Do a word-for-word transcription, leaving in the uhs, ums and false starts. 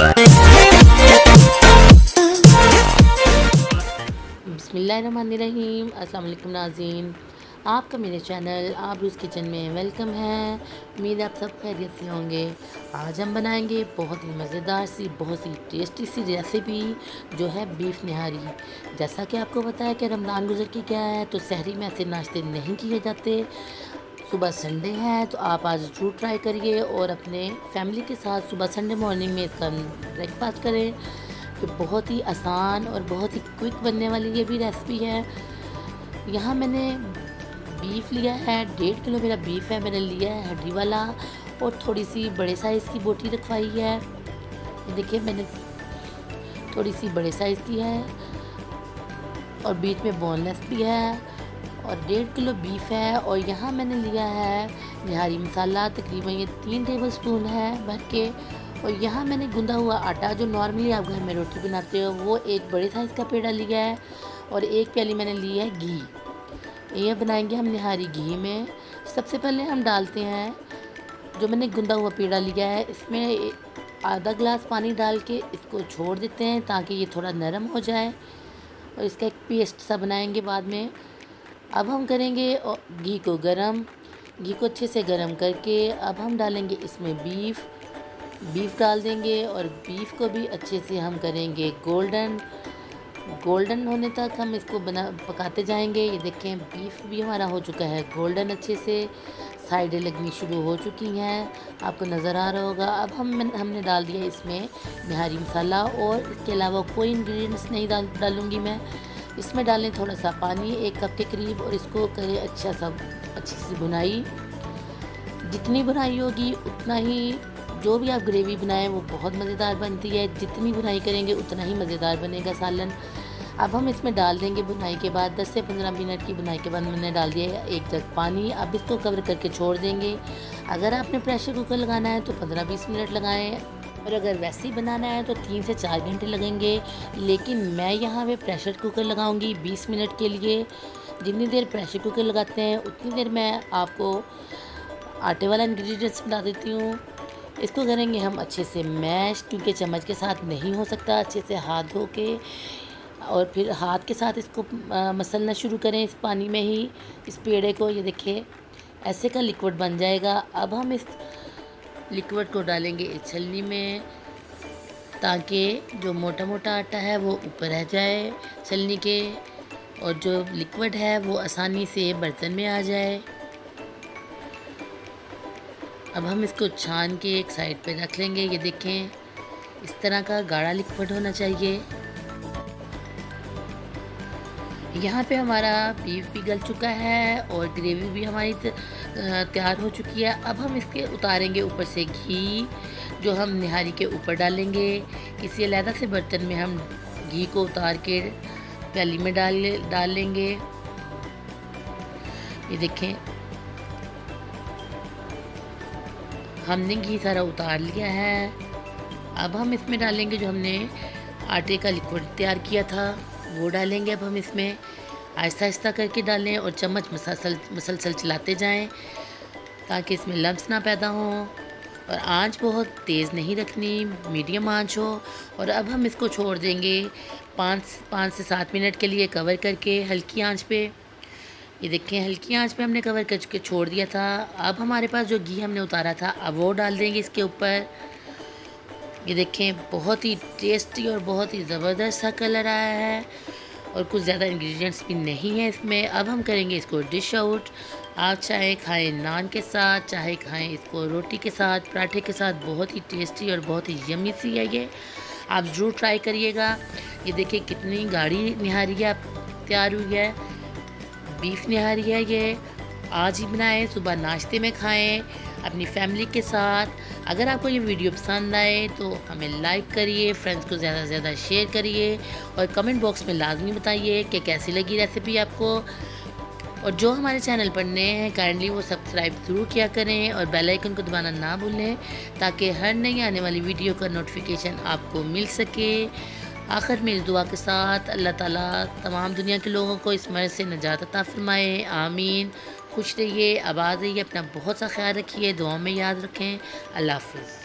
बिस्मिल्लाहिर्रहमानिर्रहीम। अस्सलाम वालेकुम नाज़रीन, आपका मेरे चैनल आबरूज़ किचन में वेलकम है। उम्मीद आप सब खैरियत से होंगे। आज हम बनाएंगे बहुत ही मज़ेदार सी, बहुत सी टेस्टी सी रेसिपी जो है बीफ निहारी। जैसा कि आपको पता है कि रमज़ान गुज़र के क्या है, तो सहरी में ऐसे नाश्ते नहीं किए जाते। सुबह संडे है तो आप आज ज़रूर ट्राई करिए और अपने फैमिली के साथ सुबह संडे मॉर्निंग में इसका ब्रेकफास्ट करें। तो बहुत ही आसान और बहुत ही क्विक बनने वाली ये भी रेसिपी है। यहाँ मैंने बीफ लिया है, डेढ़ किलो मेरा बीफ है। मैंने लिया है हड्डी वाला और थोड़ी सी बड़े साइज़ की बोटी रखवाई है। ये देखिए मैंने थोड़ी सी बड़े साइज़ की है और बीच में बोनलेस भी है और डेढ़ किलो बीफ है। और यहाँ मैंने लिया है निहारी मसाला, तकरीबन ये तीन टेबल स्पून है भर के। और यहाँ मैंने गूंदा हुआ आटा जो नॉर्मली आप घर में रोटी बनाते हो वो एक बड़े साइज़ का पेड़ा लिया है और एक प्याली मैंने ली है घी। ये बनाएंगे हम निहारी घी में। सबसे पहले हम डालते हैं जो मैंने गूंदा हुआ पेड़ा लिया है, इसमें आधा गिलास पानी डाल के इसको छोड़ देते हैं ताकि ये थोड़ा नरम हो जाए और इसका एक पेस्ट सा बनाएंगे बाद में। अब हम करेंगे घी को गरम। घी को अच्छे से गरम करके अब हम डालेंगे इसमें बीफ बीफ डाल देंगे और बीफ को भी अच्छे से हम करेंगे गोल्डन गोल्डन होने तक हम इसको बना पकाते जाएंगे। ये देखें बीफ भी हमारा हो चुका है गोल्डन, अच्छे से साइडें लगनी शुरू हो चुकी हैं, आपको नज़र आ रहा होगा। अब हम हमने डाल दिया इसमें निहारी मसाला और इसके अलावा कोई इंग्रेडिएंट्स नहीं डाल डालूँगी मैं। इसमें डालें थोड़ा सा पानी, एक कप के करीब, और इसको करें अच्छा सा अच्छी सी भुनाई। जितनी भुनाई होगी उतना ही जो भी आप ग्रेवी बनाएं वो बहुत मज़ेदार बनती है। जितनी भुनाई करेंगे उतना ही मज़ेदार बनेगा सालन। अब हम इसमें डाल देंगे भुनाई के बाद दस से पंद्रह मिनट की भुनाई के बाद मैंने डाल दिया एक जग पानी। अब इसको कवर करके छोड़ देंगे। अगर आपने प्रेशर कुकर लगाना है तो पंद्रह बीस मिनट लगाएं और अगर वैसे ही बनाना है तो तीन से चार घंटे लगेंगे। लेकिन मैं यहाँ पे प्रेशर कुकर लगाऊंगी बीस मिनट के लिए। जितनी देर प्रेशर कुकर लगाते हैं उतनी देर मैं आपको आटे वाला इंग्रेडिएंट्स बता देती हूँ। इसको करेंगे हम अच्छे से मैश, क्योंकि चम्मच के साथ नहीं हो सकता। अच्छे से हाथ धो के और फिर हाथ के साथ इसको मसलना शुरू करें इस पानी में ही, इस पेड़े को। ये देखिए ऐसे का लिक्विड बन जाएगा। अब हम इस लिक्विड को डालेंगे इस छलनी में ताकि जो मोटा मोटा आटा है वो ऊपर रह जाए छलनी के और जो लिक्विड है वो आसानी से बर्तन में आ जाए। अब हम इसको छान के एक साइड पे रख लेंगे। ये देखें इस तरह का गाढ़ा लिक्विड होना चाहिए। यहाँ पे हमारा बीफ भी गल चुका है और ग्रेवी भी हमारी तैयार हो चुकी है। अब हम इसके उतारेंगे ऊपर से घी जो हम निहारी के ऊपर डालेंगे। किसी अलग से बर्तन में हम घी को उतार के प्याली में डाल डाल लेंगे। ये देखें हमने घी सारा उतार लिया है। अब हम इसमें डालेंगे जो हमने आटे का लिक्विड तैयार किया था वो डालेंगे। अब हम इसमें आहिस्ता आहिस्ता करके डालें और चम्मच मसल मसलसल चलाते जाएं ताकि इसमें लम्स ना पैदा हों। और आंच बहुत तेज़ नहीं रखनी, मीडियम आंच हो। और अब हम इसको छोड़ देंगे पाँच पाँच से सात मिनट के लिए कवर करके हल्की आंच पे। ये देखें हल्की आंच पे हमने कवर करके छोड़ दिया था। अब हमारे पास जो घी हमने उतारा था अब वो डाल देंगे इसके ऊपर। ये देखें बहुत ही टेस्टी और बहुत ही ज़बरदस्त सा कलर आया है और कुछ ज़्यादा इंग्रेडिएंट्स भी नहीं है इसमें। अब हम करेंगे इसको डिश आउट। आप चाहे खाएं नान के साथ, चाहे खाएं इसको रोटी के साथ, पराठे के साथ। बहुत ही टेस्टी और बहुत ही यम्मी सी है ये, आप ज़रूर ट्राई करिएगा। ये देखिए कितनी गाढ़ी निहारियाँ तैयार हुई है, बीफ निहारी है ये। आज ही बनाएं, सुबह नाश्ते में खाएं अपनी फैमिली के साथ। अगर आपको ये वीडियो पसंद आए तो हमें लाइक करिए, फ्रेंड्स को ज़्यादा से ज़्यादा शेयर करिए और कमेंट बॉक्स में लाजमी बताइए कि कैसी लगी रेसिपी आपको। और जो हमारे चैनल पर नए हैं काइंडली वो सब्सक्राइब ज़रूर किया करें और बेल आइकन को दबाना ना भूलें ताकि हर नई आने वाली वीडियो का नोटिफिकेशन आपको मिल सके। आखिर में इस दुआ के साथ अल्लाह ताला तमाम दुनिया के लोगों को इस मर्ज़ से निजात अता फरमाए, आमीन। खुश रहिए, आबाद रहिए, अपना बहुत सा ख्याल रखिए, दुआ में याद रखें। अल्लाह हाफ़िज़।